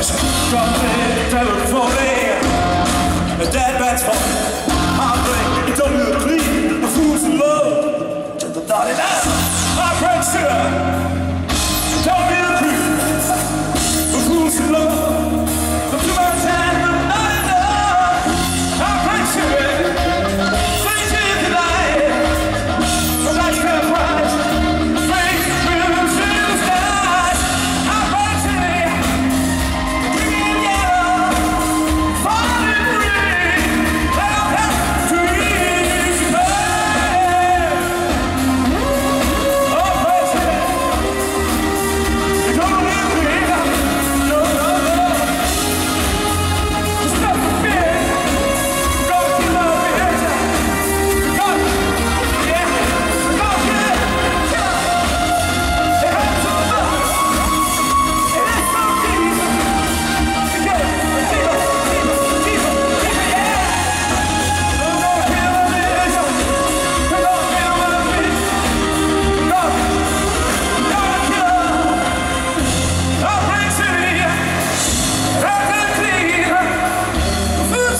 Something telephoning, a dead man's fault. Heartbreak, it's only the clean, the fools in love. Just the thought it out. Heartbreak, sugar. Don't be the creep, the fools in love. The too much time, but not enough. Heartbreak, sugar. Say to you tonight, but that's your price. Fake dreams in the skies. Heartbreak, sugar.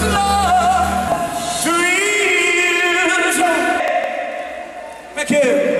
Thank you.